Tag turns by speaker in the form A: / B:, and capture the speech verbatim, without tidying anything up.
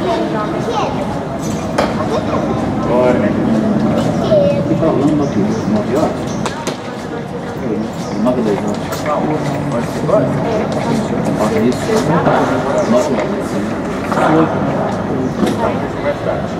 A: Bora. Que falando aqui? nove horas? nove, dez horas. Pode ser agora? Pode isso. nove horas.